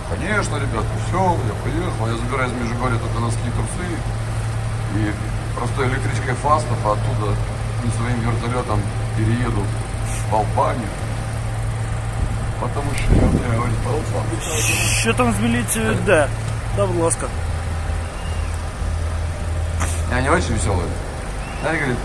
Конечно, ребята, все, я поехал, я забираю из Межигорья только носки и трусы. И просто электричкой Фастов, а оттуда своим вертолетом перееду в Албанию. Потому що я говорю, Албанию. Що там з міліцією йде? Да, будь ласка. Я не очень веселый. Она говорит,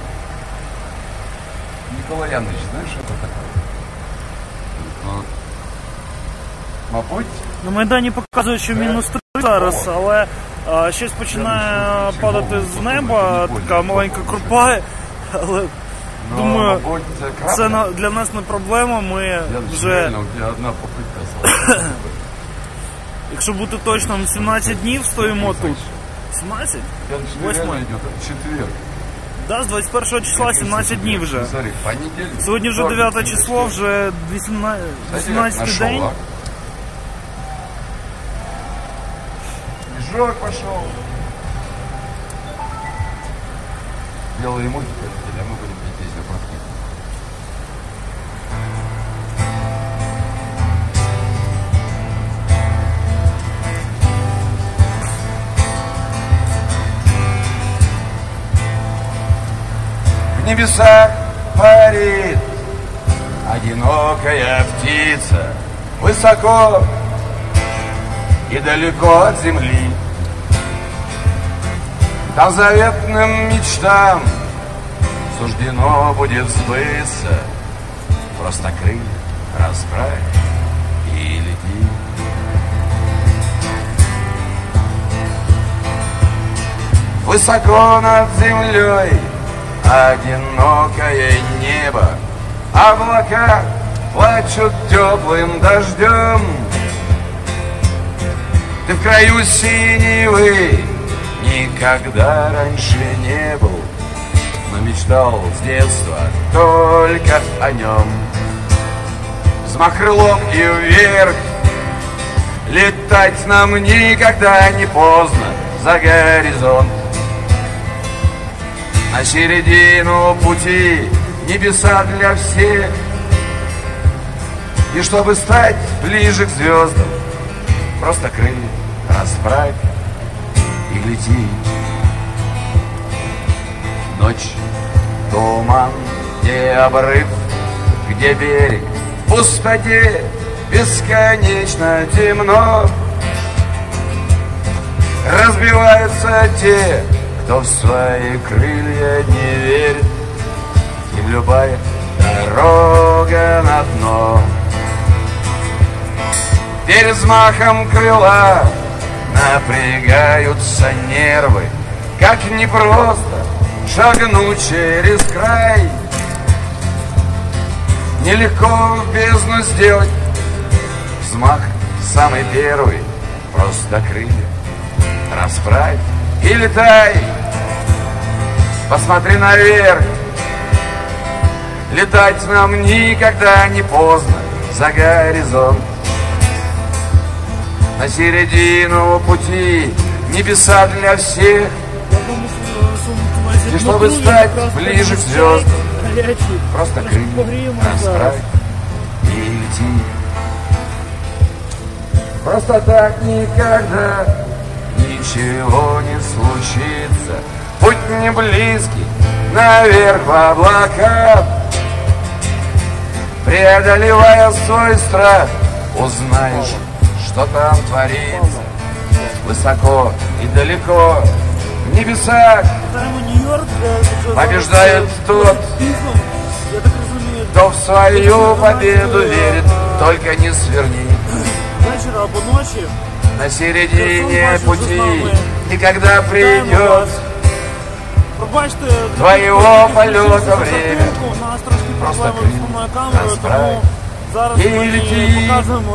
Николай Яныч, знаешь, что это такое? Ну, мабуть. На Майдані показують, що мінус 3 зараз, але щось починає падати з неба, така маленька крупа, але думаю, це для нас не проблема, ми вже, якщо бути точним, 17 днів стоїмо тут. 17? 8? Четверг. Да, з 21 числа 17 днів вже. Сьогодні вже 9 число, вже 18 день. Снежок пошел. Белые мультики, а мы будем петь песню про книгу. В небесах парит одинокая птица, высоко и далеко от земли. Там заветным мечтам суждено будет сбыться. Просто крылья расправь и лети. Высоко над землей одинокое небо, облака плачут теплым дождем. Ты в краю синевы никогда раньше не был, но мечтал с детства только о нем. Взмах крылом и вверх, летать нам никогда не поздно за горизонт. На середину пути небеса для всех, и чтобы стать ближе к звездам, просто крылья расправь и лети. Ночь, туман, где обрыв, где берег, в пустоте бесконечно темно. Разбиваются те, кто в свои крылья не верит, им любая дорога на дно. Перед взмахом крыла напрягаются нервы, как непросто шагнуть через край. Нелегко в бездну сделать взмах самый первый, просто крылья расправь и летай. Посмотри наверх, летать нам никогда не поздно за горизонт. На середину пути небеса для всех, и чтобы стать ближе к звездам, просто крылья расправь и лети. Просто так никогда ничего не случится. Путь не близкий, наверх в облака. Преодолевая свой страх, узнаешь, что там творится. Высоко и далеко в небесах побеждает тот, кто в свою победу верит. Только не сверни на середине пути, и когда придет твоего полета время, просто крылья расправь и лети.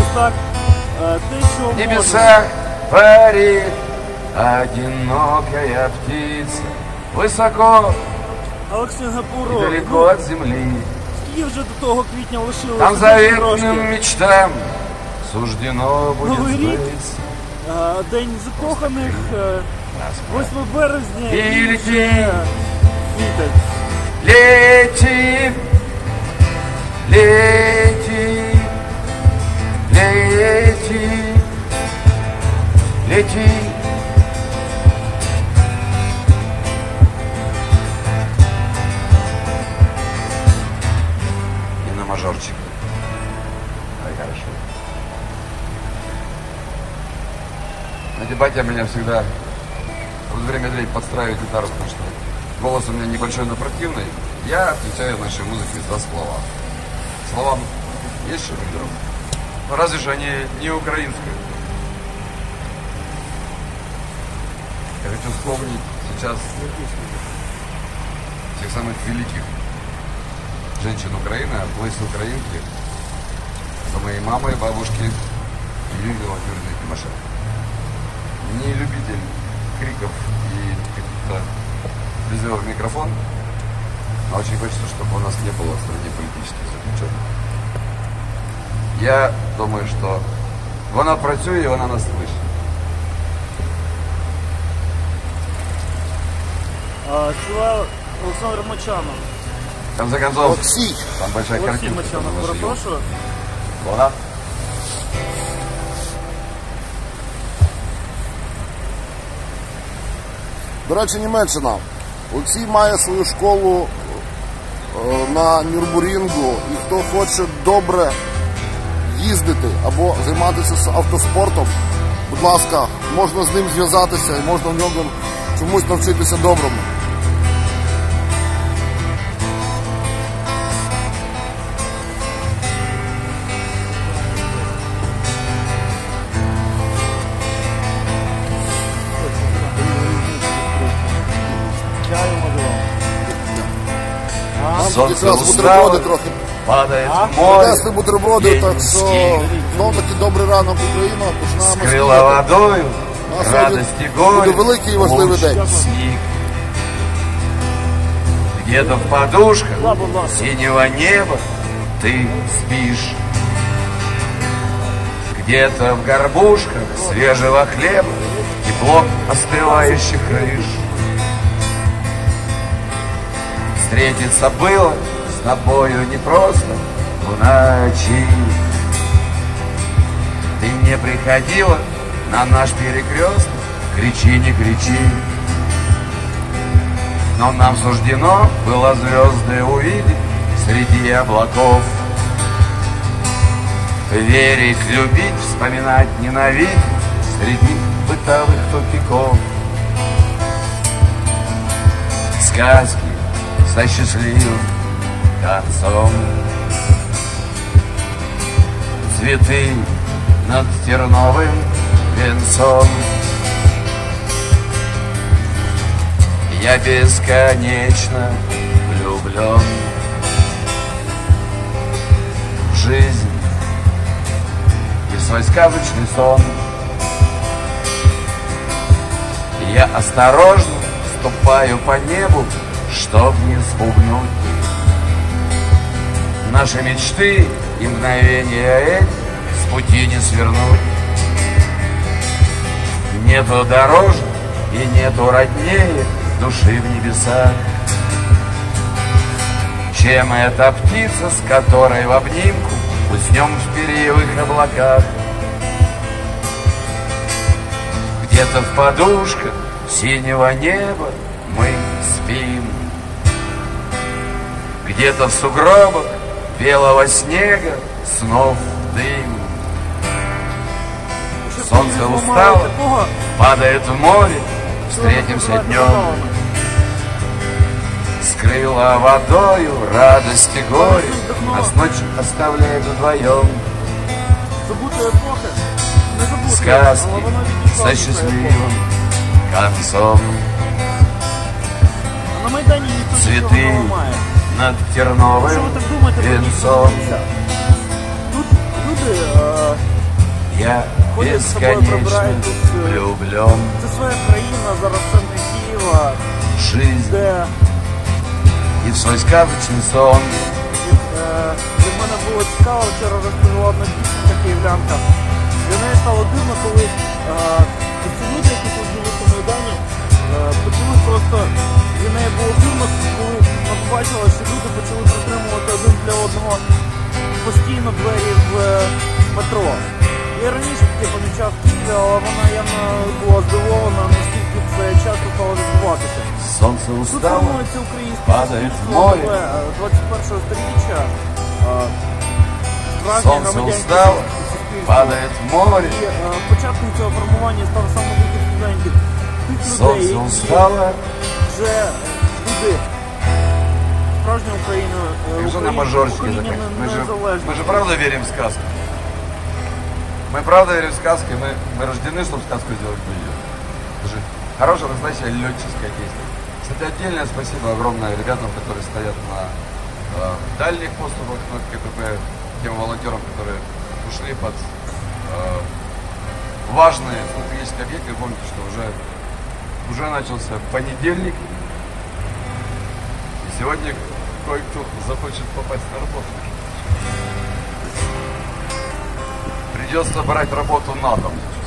В небесах парит одинокая птица, высоко и далеко от земли. Там заветным мечтам суждено будет сбыться. День закоханих, 8 березня. І лети, лети, лети, лети, лети. И на мажорчик. Ой, хорошо. Знаете, батя меня всегда вот время дрей подстраивает гитару, потому что голос у меня небольшой, но противный. Я отвечаю в нашей музыке за слова. Словам есть что делать? Но разве же они не украинские? Я хочу вспомнить сейчас тех самых великих женщин Украины, Ларисы Украинки, за моей мамой, бабушки Юлии Владимировны Тимошенко. Не любитель криков и каких-то призывов в микрофон, но очень хочется, чтобы у нас не было в стране политических заключенных. Я думаю, що вона працює і вона нас слышить. Співав Олександр Мочанов. В конце концов, Олексій. Там большая Олексій картинка. Мочанов, перепрошую. Вона? До речі, Німеччина. Олексій має свою школу на Нюрбурінгу, і хто хоче добре їздити або займатися автоспортом, будь ласка, можна з ним зв'язатися і можна в нього чомусь навчитися доброму. Сонце Якраз бутерброди устало, трохи. падає в море, Принесли бутерброди, так що знов таки добрий ранок, Україна, починаємо скрила водою, А сьогодні радості горі, буде великий і важливий луч, день. сніг. Где-то в подушках синего неба ты спишь. Где-то в горбушках свежего хлеба тепло остывающих крыш. Встретиться было с тобою непросто в ночи. Ты не приходила на наш перекресток, кричи, не кричи. Но нам суждено было звезды увидеть среди облаков. Верить, любить, вспоминать, ненавидеть среди бытовых тупиков. Сказки со счастливым концом. Цветы над терновым венцом. Я бесконечно влюблен в жизнь и в свой сказочный сон. Я осторожно ступаю по небу, чтоб не спугнуть наши мечты и мгновения эти с пути не свернуть. Нету дороже и нету роднее души в небесах, чем эта птица, с которой в обнимку уснем в перьевых облаках. Где-то в подушках синего неба мы спим, где-то в сугробах белого снега снов дым. Солнце устало, падает в море, встретимся днем. Скрыла водою радость и горе, нас ночь оставляет вдвоем. Сказки со счастливым концом. Цветы над терновым венцом. Я бесконечно влюблен. Це своя країна, зараз центр Києва. Жизнь Де и в свой сказочный сон. для мене було цікаво, вчора розповіла одна дівчинка київлянка. Для неї стало дивно, коли ці люди, які тут живуть у Майдані, почали просто, для неї було дивно, коли вона побачила, що люди почали притримувати один для одного постійно двері в метро. Я раніше таке помічав в Києві, інформацію, але вона явно була здивована, наскільки це часто стало відбуватися. Солнце Тут устало, формується українське падає в суспільство море. 21-го сторіччя, справжнє Солнце громадянське устало, суспільство. падает в море. І початком цього формування став саме вихід студентів. Тих людей, Солнце які устало. вже люди справжня Україна, Как же на мажорчике Україна заканчивать? незалежна. Мы же правда верим в сказки. Мы правда верим в сказки, мы рождены, чтобы сказку сделать ее. Это же хорошая, настоящая летческая песня. Кстати, отдельное спасибо огромное ребятам, которые стоят на дальних поступах на КПП, тем волонтерам, которые ушли под важные стратегические объекты. Помните, что уже начался понедельник, и сегодня кое-кто захочет попасть на работу. Придется брать работу на дом.